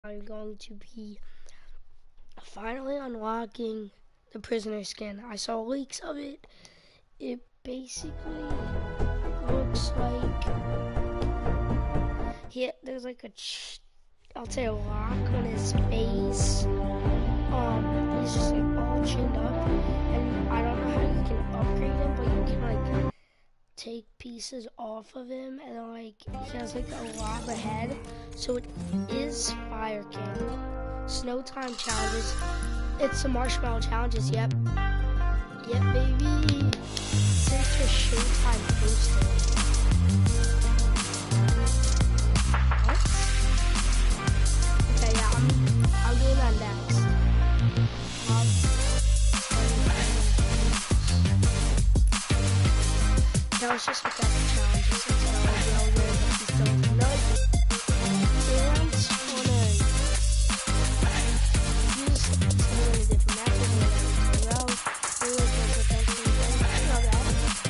I'm going to be finally unlocking the prisoner skin. I saw leaks of it. It basically looks like there's like I'll say a lock on his face. He's just like all chinned up, and I don't know how you can upgrade him, but you can like take pieces off of him, and then like he has like a lava head, so it is Fire King. Snow time challenges. It's the marshmallow challenges. Yep, baby. Since your Showtime posted. What? Okay, yeah, I'm doing that next. That was just without the challenges. It's all the older, but he's still nudge. And wanna use some of the different matches and everything. Well, we will go for that. You know that.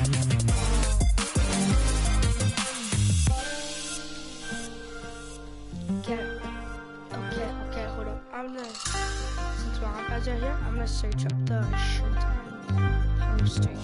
Okay, hold up. Since my iPads are here, I'm gonna search up the Showtime poster.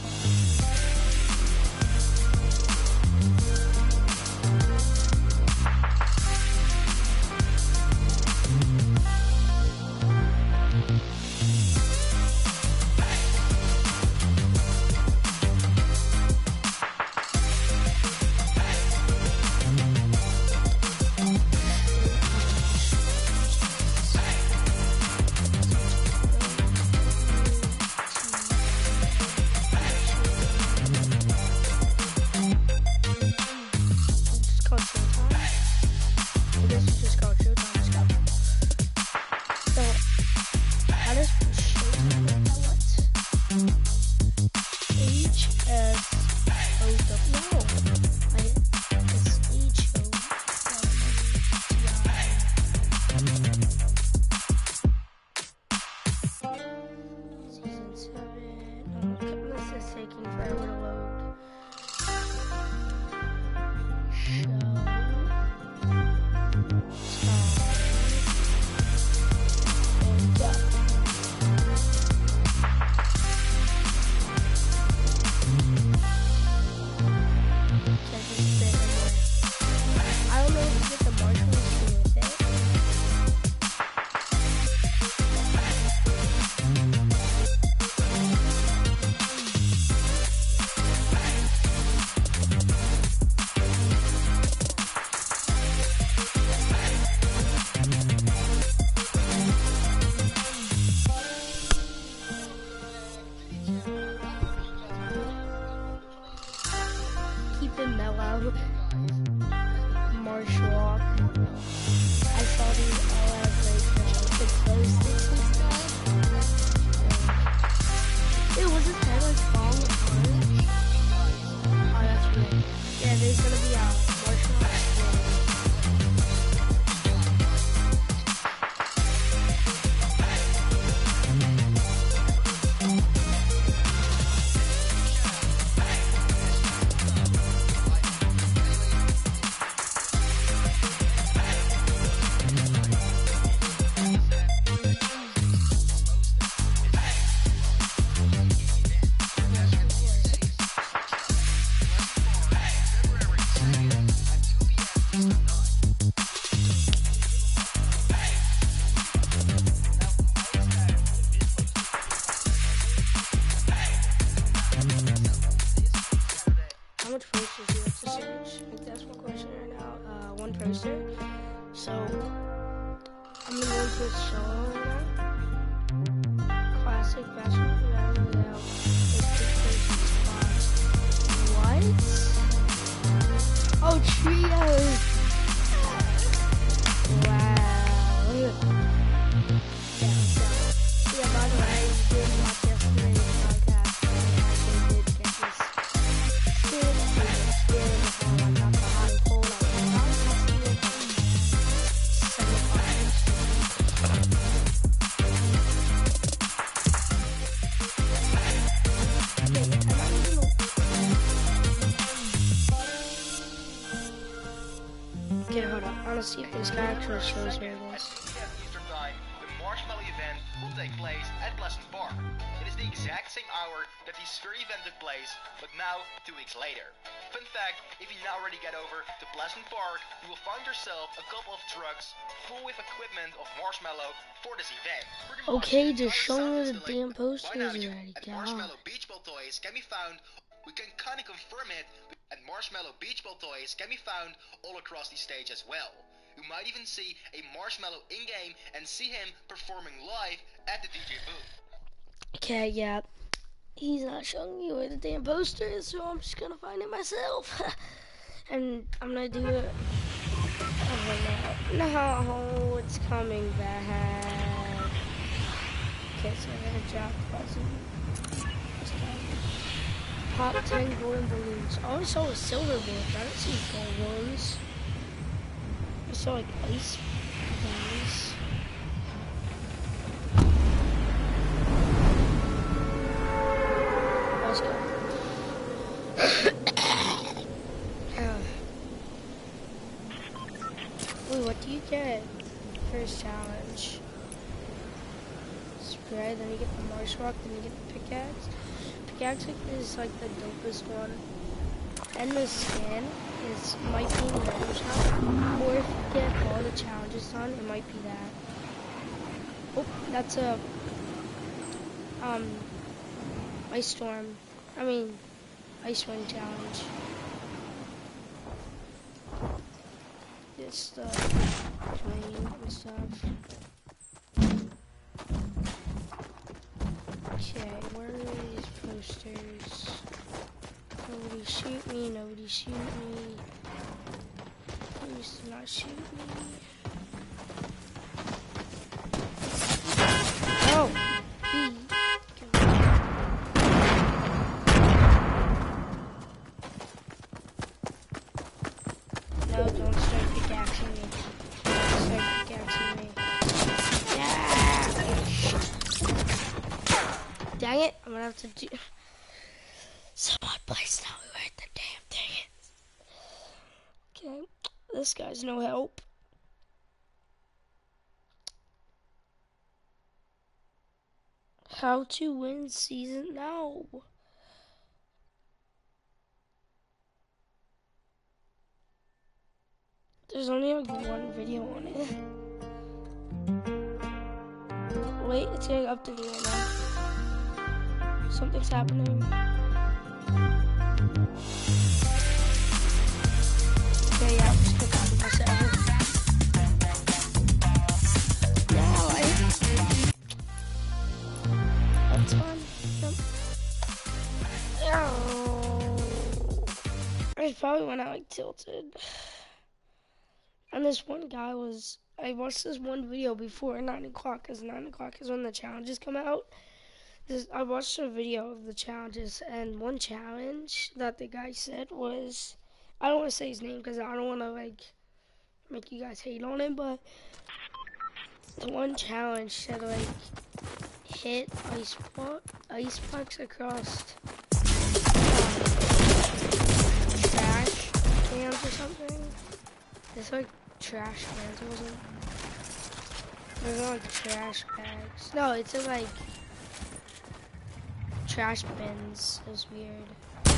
Mellow marsh walk. I saw these all at like the glow sticks and stuff. Was his head like falling apart? Oh, that's weird. Yeah, there's gonna be a marshmallow skin. How much posters do you have to search? I think that's my question right now. One poster. So, I'm gonna go into a show right now. Classic basketball. Without 50 spots. What? Oh, trios! Wow. Yeah, by the way, you did watch yesterday's podcast. I actually did get this. Okay, hold on. I want to see if this guy actually shows me this. Marshmallow event will take place at Pleasant Park. It is the exact same hour that the Sphere event took place, but now 2 weeks later. Fun fact, if you now already get over to Pleasant Park, you will find yourself a couple of trucks full with equipment of Marshmallow for this event. Okay, just show me the damn posters already, Marshmallow Beach Ball toys can be found. We can kind of confirm it, and Marshmallow Beach Ball toys can be found all across the stage as well. You might even see a Marshmallow in-game and see him performing live at the DJ booth. Okay, yeah. He's not showing me where the damn poster is, so I'm just gonna find it myself. And I'm gonna do it. Oh no, it's coming back. Okay, so I'm gonna drop the button. Pop 10 golden balloons. I only saw a silver balloon, I didn't see gold ones. I saw like ice balloons. Let's go. Wait, what do you get? First challenge. Spray, then you get the marsh rock, then you get the pickaxe. Pickaxe is like the dopest one. And the skin might be in the other shop. Or if you get all the challenges done, it might be that. Oh, that's a ice wind challenge. It's the rain and stuff. Okay, where are these posters? Nobody shoot me, nobody shoot me. Please do not shoot me. Oh! B. No, don't start pickaxing me. Don't start pickaxing me. Yeah! Dang it, I'm gonna have to do... Someone please tell me where the damn thing is. Okay, this guy's no help. How to win season now. There's only like one video on it. Wait, it's getting up to me right now. Something's happening. Okay, yeah, I'm just gonna copy myself. Now that's fun. Yep. Oh. I probably went out like tilted. And this one guy was, I watched this one video before 9 o'clock, because 9 o'clock is when the challenges come out. I watched a video of the challenges, and one challenge that the guy said was, I don't want to say his name because I don't want to like make you guys hate on him, but the one challenge said like hit ice pucks across trash cans or something. It's like trash cans, it wasn't. They're like trash bags. No, it's in like trash bins. It was weird.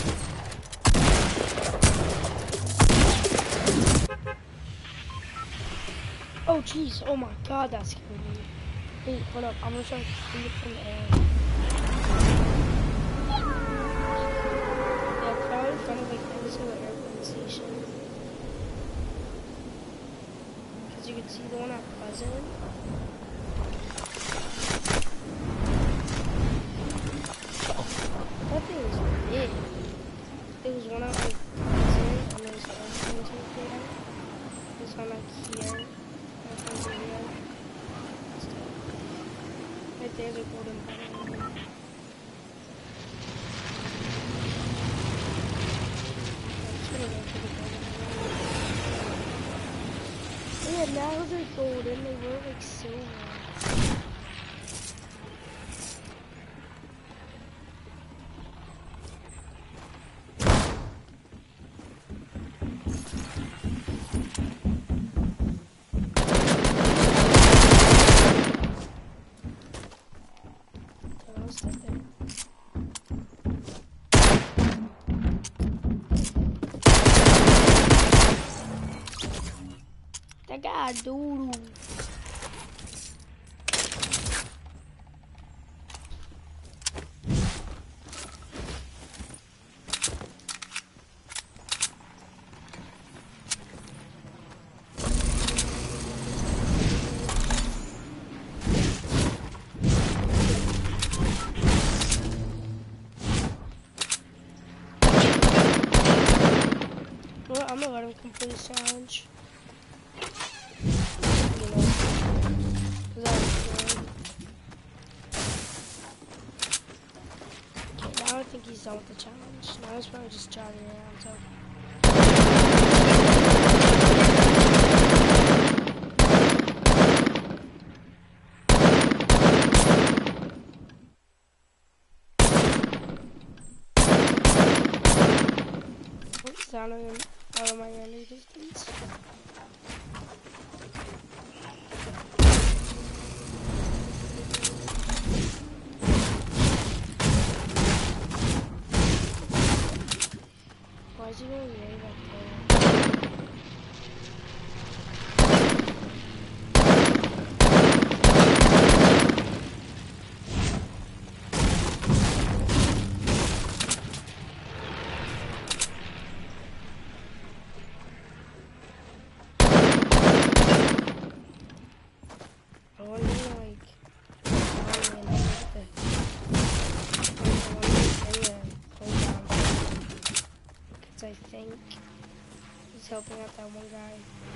Oh jeez, oh my god, that scared me. Wait, hold up, I'm gonna try to shoot it from the air. Yeah, it's probably in front of like every single airplane station. Because you can see the one at Pleasant. That thing is big. There was one out like Pleasant, and there's airplanes right there. There's one like here. Right there's a golden button. Yeah, now they're golden. They were like silver. got doodoo. Well, I'm gonna let him complete this challenge. You know, 'cause that's good. Okay, now I think he's done with the challenge. Now he's probably just jogging around, so. He's out of my running distance. Why is he going way back there? I wonder, like, how I'm gonna get the playground. Because I think he's helping out that one guy.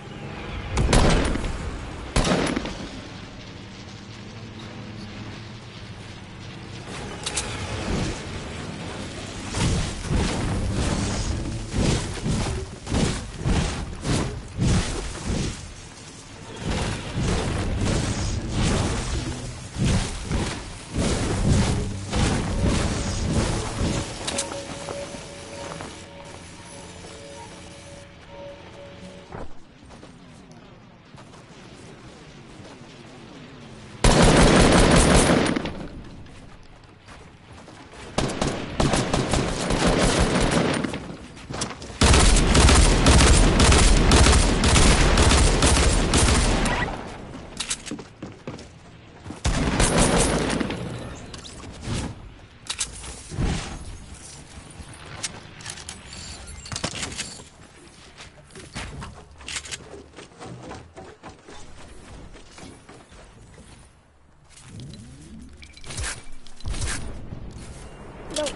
No.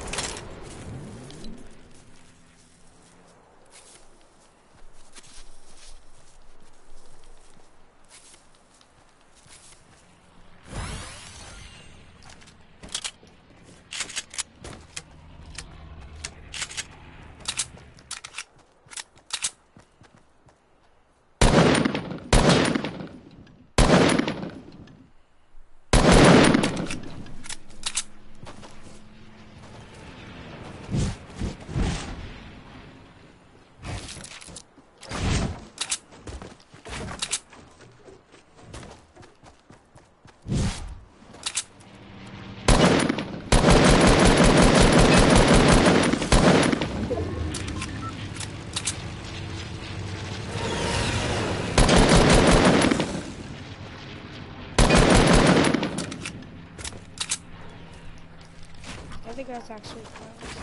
I think that's actually close.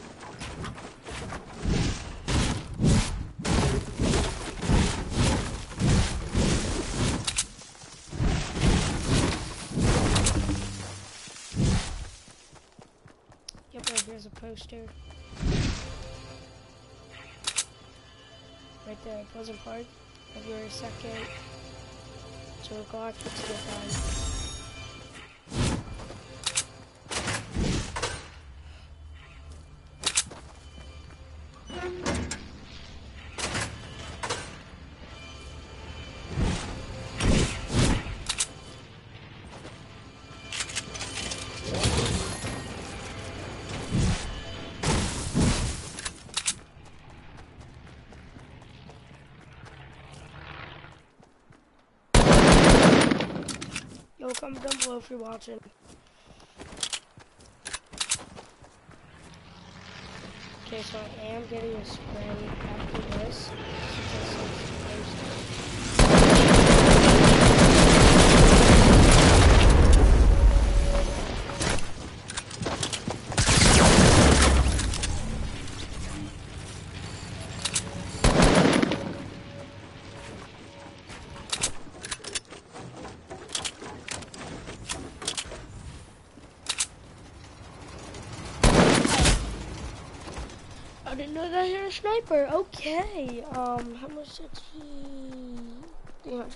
Yep, right here's a poster. Right there, Pleasant Park, February 2nd, 2 o'clock, it's good time. Yo, comment down below if you're watching. Okay, so I am getting a spray after this. Since I said it's supposed to. didn't know that I had a sniper. Okay. How much did he? 300.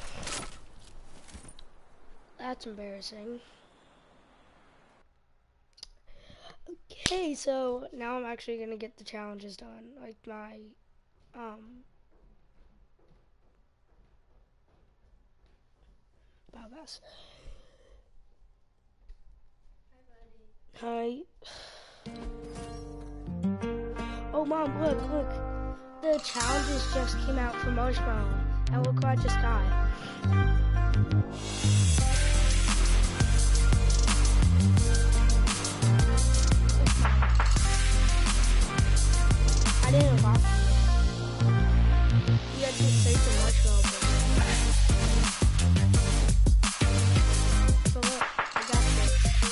That's embarrassing. Okay, so now I'm actually gonna get the challenges done. Like my, best. Hi. Oh, Mom, look. The challenges just came out for Marshmallow. And look what I just got. I didn't unlock it yet. You got to search for Marshmallow. So look, I got this.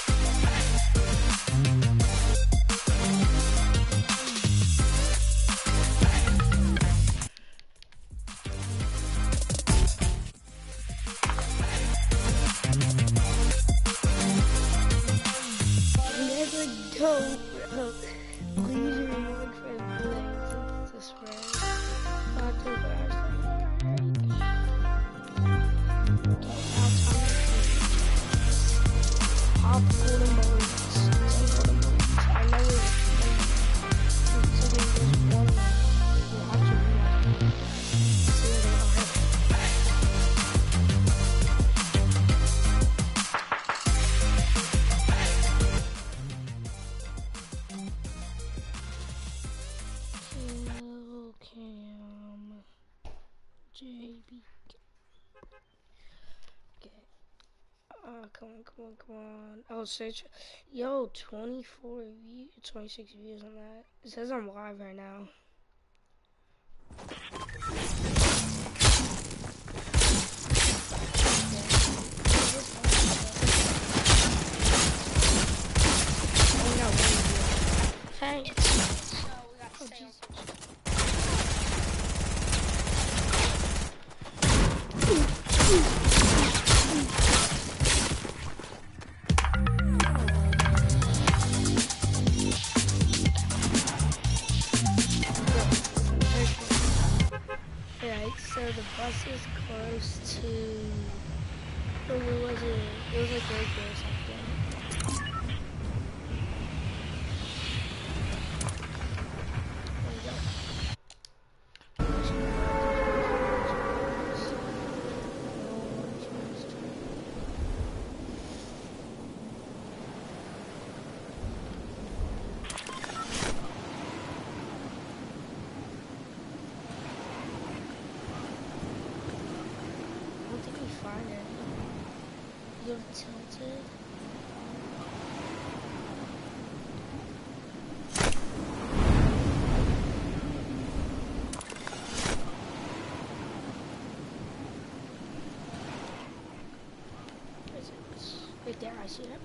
Never go, bro. Please reward for things to spread. Not too fast. Okay, now time to pop golden balloons. Some golden balloons. I know there's one. We'll have to see what they are. JB. Okay. Come on. Oh, search. Yo, 24 views, 26 views on that. It says I'm live right now. Thanks. So we got to stay open. Right, so the bus is close to. Or where was it? It was like right there or something. There we go. I don't think we find it. You have tilted. Where is it? Right there, I see it.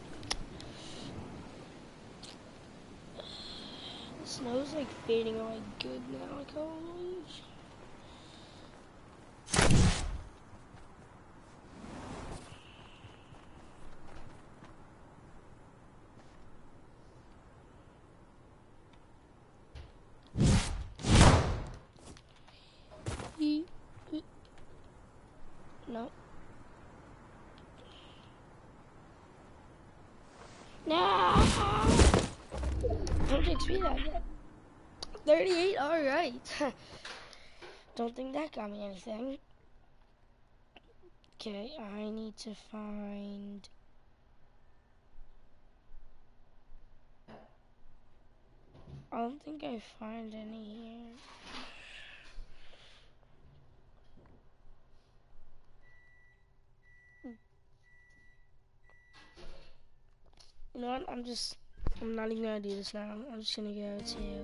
The snow's like fading away good now, like always. No. No! Don't XP that yet. 38, alright. Don't think that got me anything. Okay, I need to find... I don't think I find any here. You know what? I'm not even gonna do this now. I'm just gonna go to...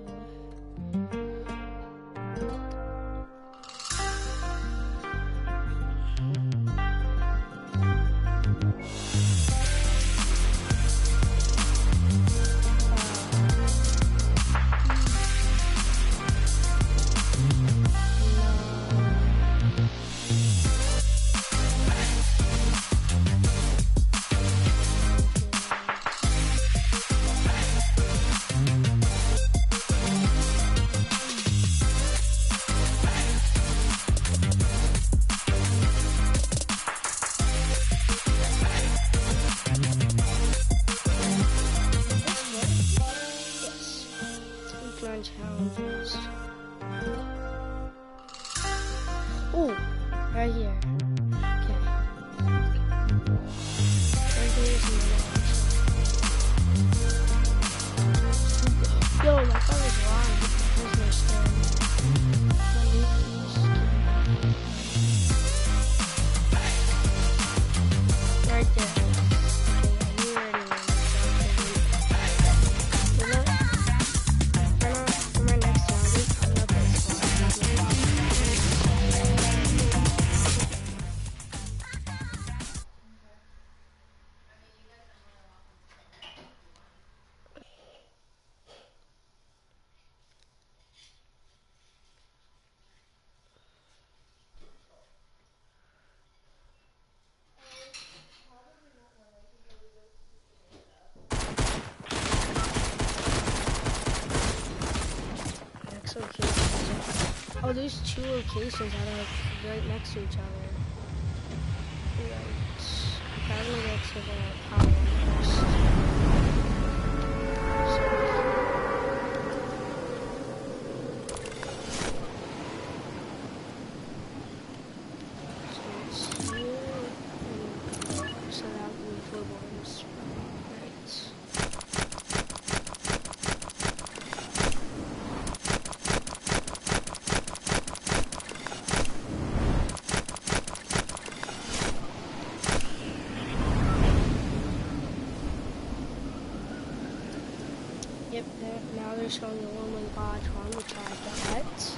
Yo, my car is wrong. There's no skin. Right there. Okay, yeah, you already won. For my next round, I'm gonna play squad. Next location. Oh, there's two locations that are right next to each other. Right. Probably next to the power first. So it's here and so that would be four boards. Right. Yep, now they're showing the one with God's one, which I got.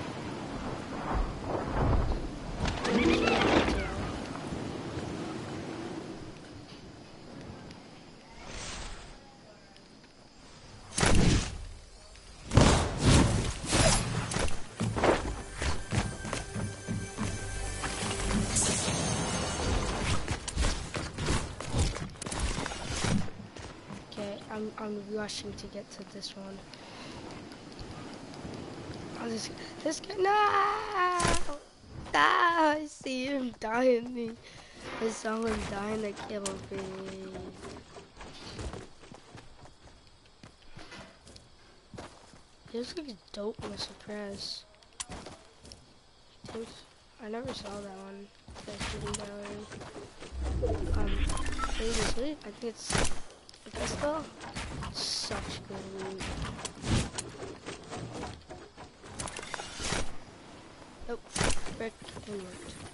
Okay, I'm rushing to get to this one. Oh, this guy, no! Ah, I see him dying me. I saw him dying to kill me. This looks dope in the suppress. I never saw that one. That shooting gallery. Previously, I think it's a pistol. Such good loot. Nope, brick inward.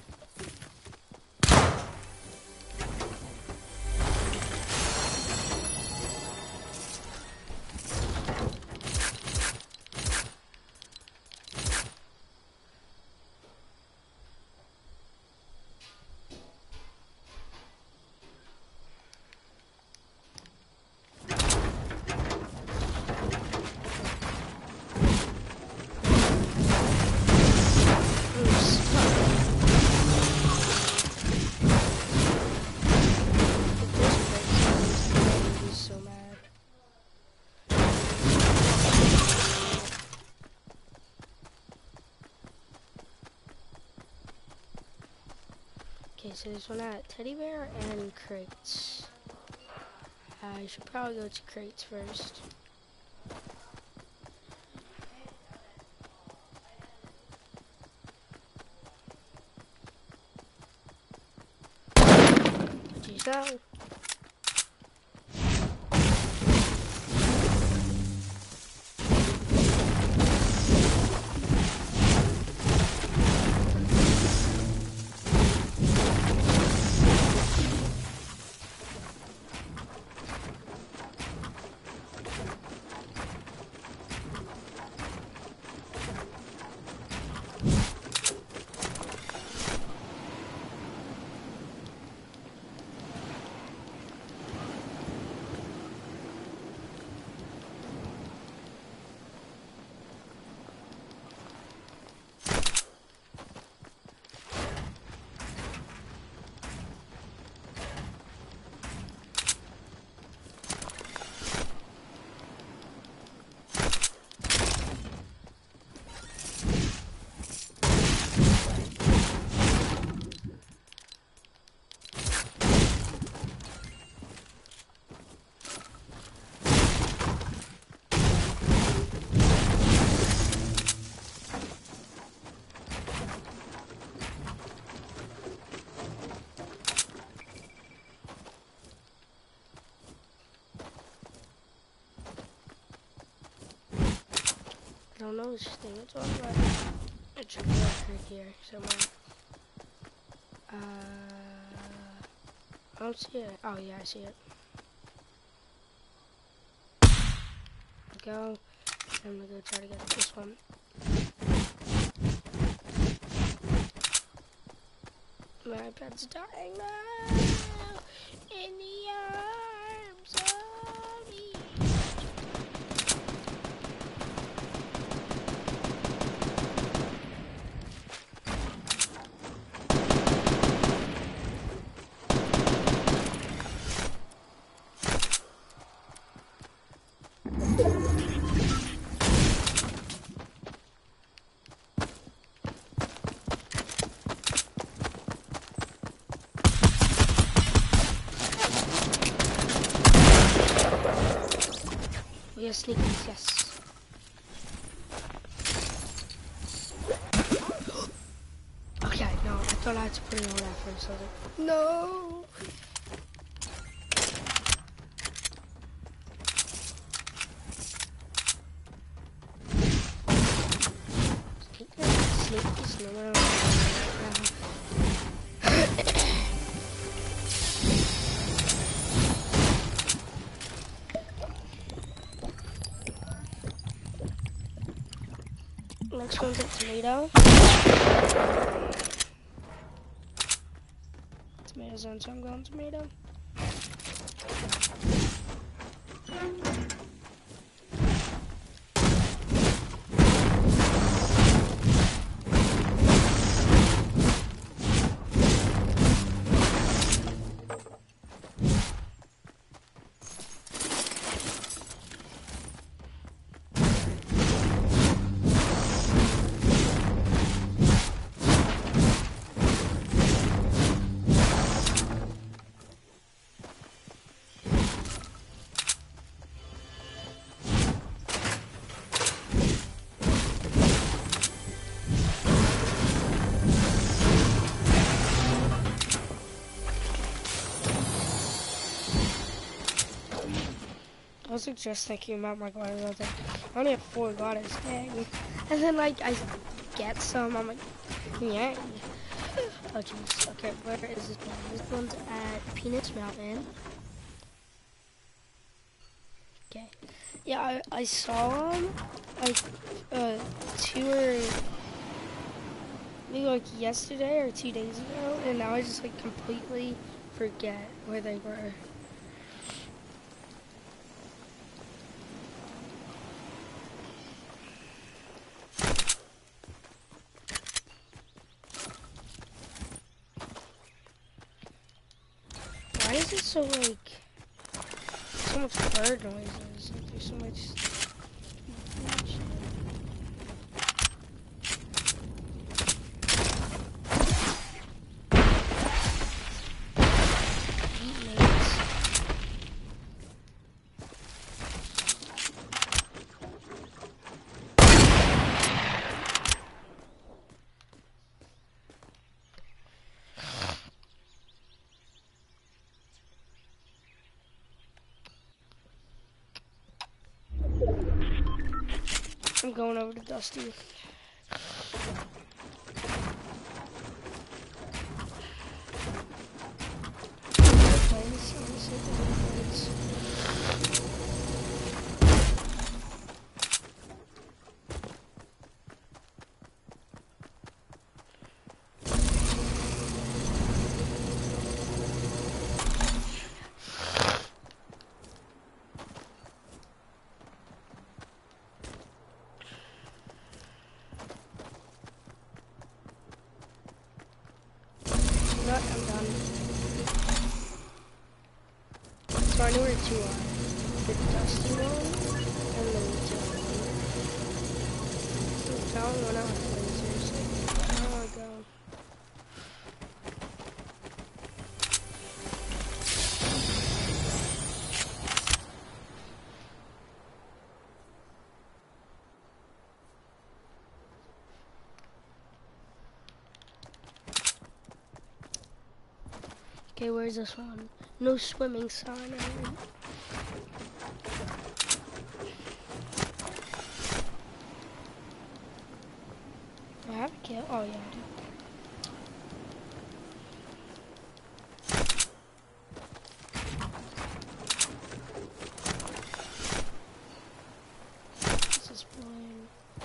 Okay, so there's one at Teddy Bear and Crates. I should probably go to Crates first. Jeez, no. don't know which thing it's on, but it should be like right here somewhere. I don't see it. Oh yeah, I see it. Go. I'm gonna go try to get this one. My iPad's dying now. In the arms of me. Yes, sneakies, yes. Okay, no, I thought I had to put it on that first. I was like, no. Sneakies, no one else. Next one's a tomato. Tomatoes on, so I'm going tomato. I was just thinking about my gliders. I was like, I only have 4 gliders, dang. And then like I get some, I'm like, yeah. Oh jeez. Okay, where is this one? This one's at Peanuts Mountain. Okay. Yeah, I saw them like 2 or maybe like yesterday or 2 days ago, and now I just like completely forget where they were. Why is it so like so much bird noises? Like there's so much. I'm going over to Dusty. I'm done. So I know where 2 are. The Dusty one and the retail one. I found one out with lasers. Like, where do I go? Okay, where's this one? No swimming sign. Yeah, oh yeah, I do. This is boring.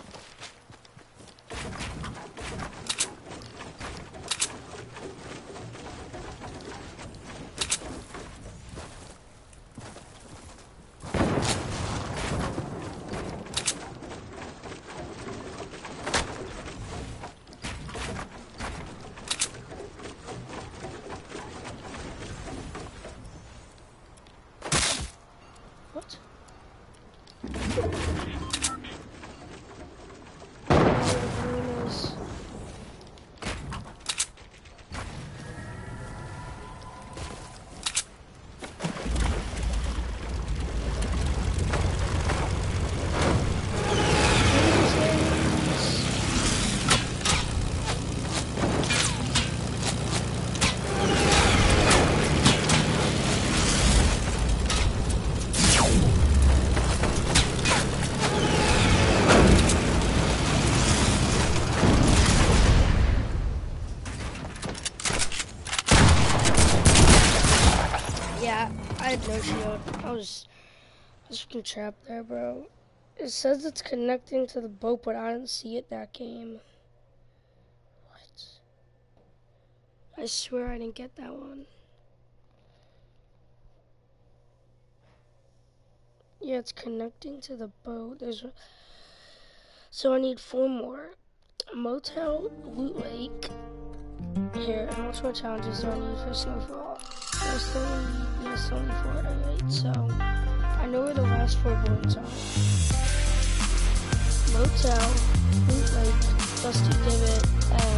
What? Yeah, I had no shield. I was freaking trapped there, bro. It says it's connecting to the boat, but I didn't see it that game. What? I swear I didn't get that one. Yeah, it's connecting to the boat. So I need 4 more. Motel, Loot Lake. Here, how much more challenges do I need for Snowfall? There's only 4. Alright, so I know where the last 4 balloons are. Motel, Loot Lake, Dusty Divot, and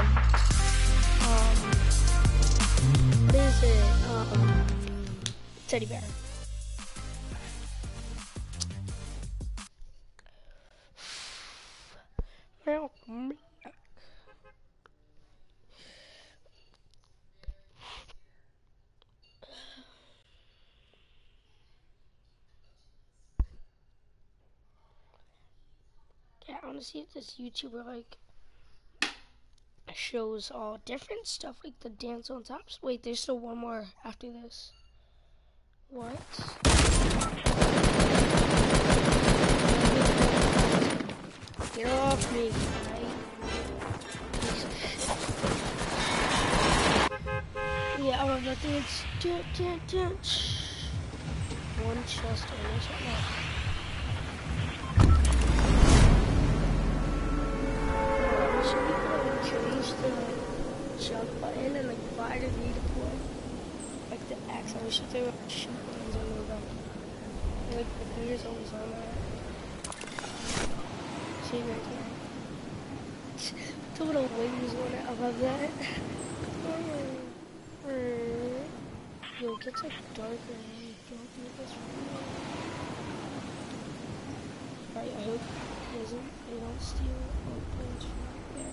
what is it? Teddy Bear. Welcome back. Yeah, I want to see if this YouTuber like shows all different stuff, like the dance on tops. Wait, there's still one more after this. What? Get off me, guy. Piece of shit. Yeah, oh, that thing is one chest on this right now. Change the jump button and like buy the redeploy. Like the X, I wish there were shoot buttons on the back. Like the finger's always on that. See right here. The little wings on it, I love that. Yo, it gets like darker and you don't do this right. Alright, I hope they don't steal all planes from there.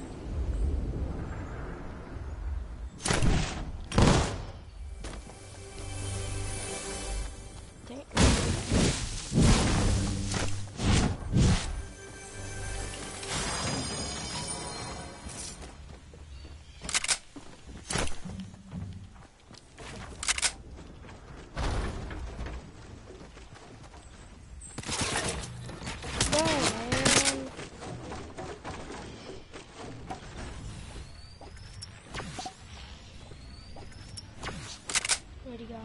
Where'd he go?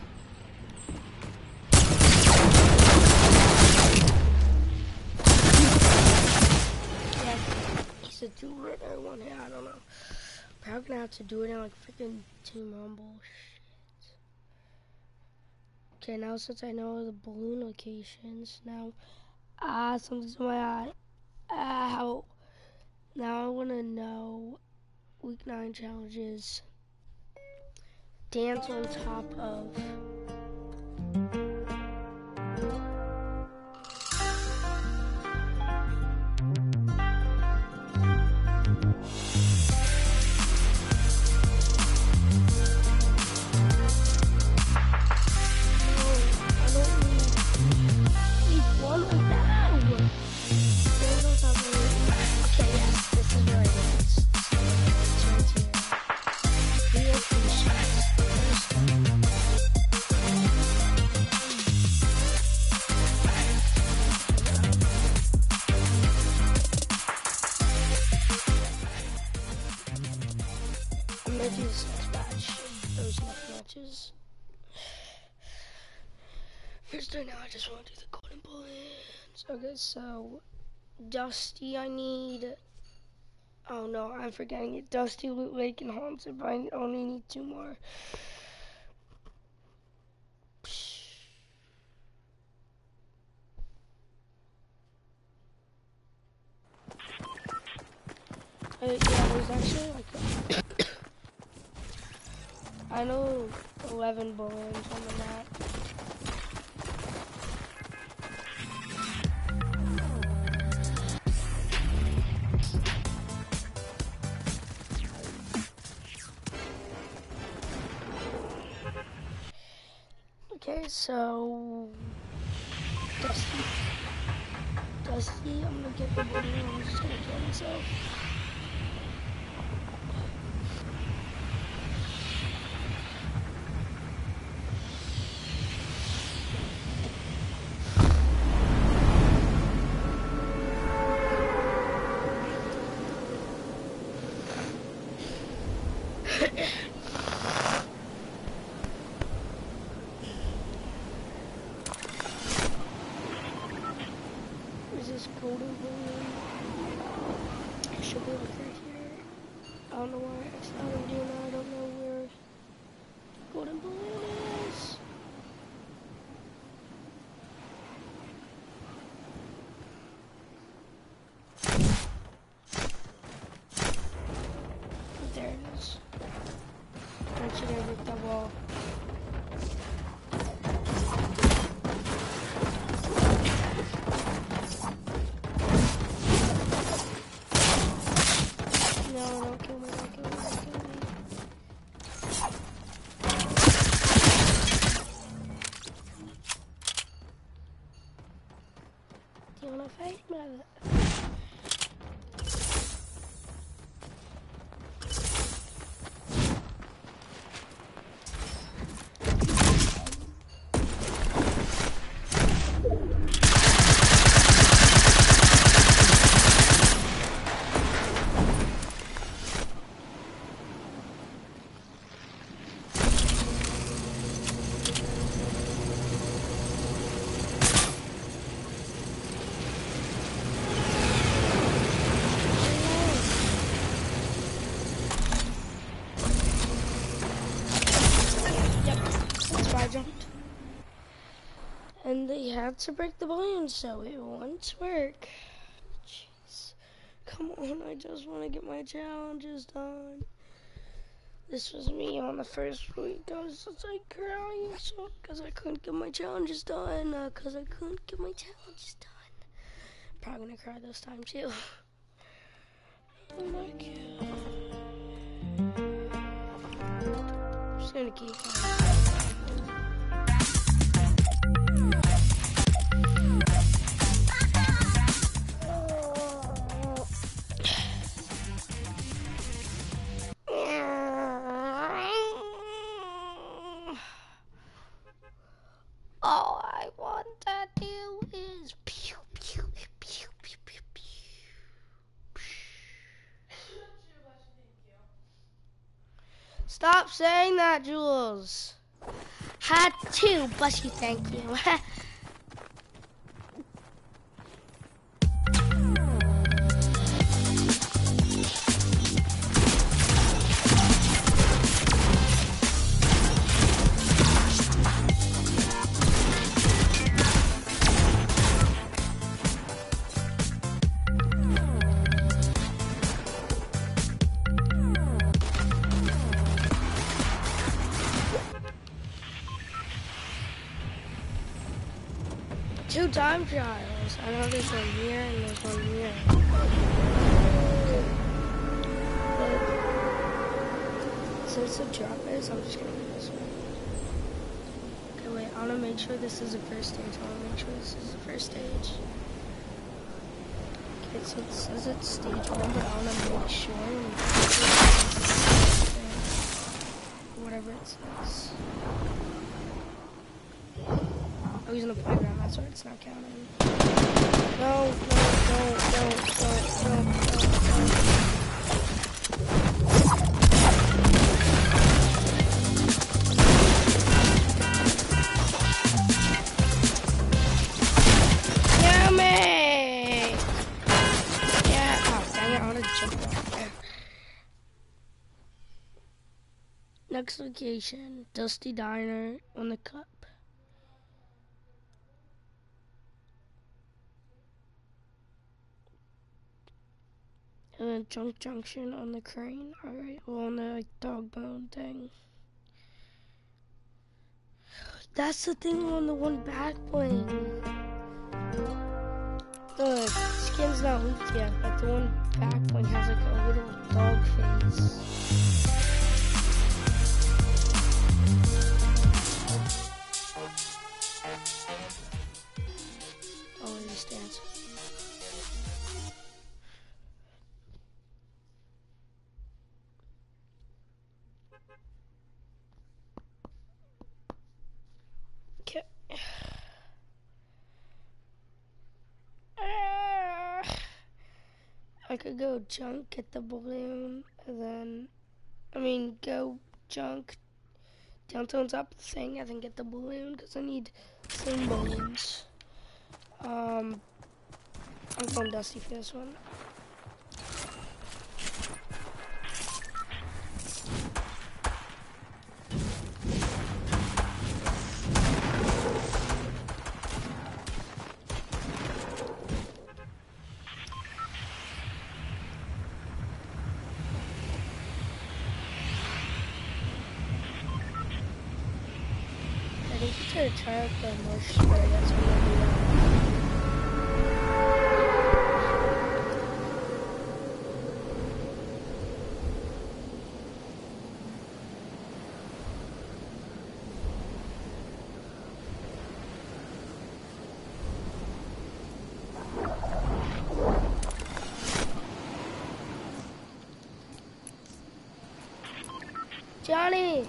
Yeah, he's a dude I want it. I don't know. Probably gonna have to do it in like freaking Team Rumble. Shit. Okay, now since I know the balloon locations, now something's in my eye. Ow. Now I wanna know week 9 challenges. Dance on top of. First right now, I just want to do the golden bullets. Okay, so Dusty, I need. Oh no, I'm forgetting it. Dusty, Loot Lake, and Haunted, but I only need 2 more. Yeah, there's actually like I know 11 balloons on the map. Okay, so Dusty, I'm gonna get the balloon. I'm just gonna kill myself. Is this golden balloon? It should be like right here. I don't know why I started doing that. I don't know where golden balloon is. There it is. I should have ripped that wall. No, don't kill me, don't kill me, don't kill me. Do you wanna fight, mother? Jumped. And they had to break the balloon, so it won't work. Jeez. Come on, I just want to get my challenges done. This was me on the first week. I was just like crying because I couldn't get my challenges done. Probably gonna cry this time too. Oh my god. I'm just gonna keep going. All I want to do is pew pew pew pew pew pew. Stop saying that, Jules. Had to, bless you, thank you. 2 time trials. I know there's one here and there's one here. But since the drop is, I'm just gonna do this one. Okay, wait, I wanna make sure this is the first stage. Okay, so it says it's stage 1, but I wanna make sure whatever it says. Oh, he's in the playground, that's why it's not counting. No. next location, Dusty Diner on the cup. And then Junk Junction on the crane. Alright, well, on the like, dog bone thing. That's the thing on the one back bling. The skin's not leaked yet, but the one back bling has like a little dog face. Oh, it just dance. Okay. I could go junk, get the balloon, and then, go junk down to the top of the thing, and then get the balloon, because I need some balloons. I'm going Dusty for this one. I think you should try out the marsh spray, that's what I'm gonna do. Johnny!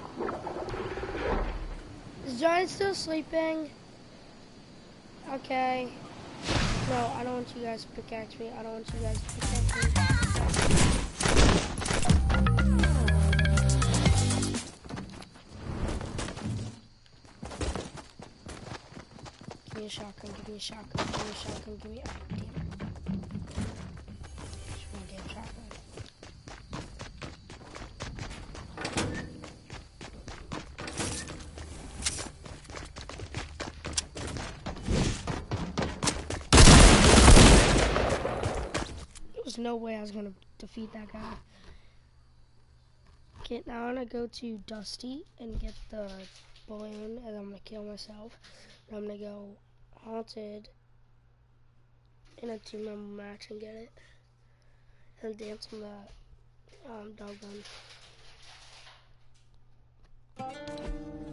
Is Johnny still sleeping? Okay. No, I don't want you guys to pickaxe me. I don't want you guys to pickaxe me. Give me a shotgun, give me a shotgun, give me a shotgun, give me a... Oh, damn it. Just one damn shotgun. There's no way I was gonna defeat that guy. Okay, now I'm gonna go to Dusty and get the balloon, and I'm gonna kill myself. And I'm gonna go haunted in a 2-member match and get it, and dance on the dog bun.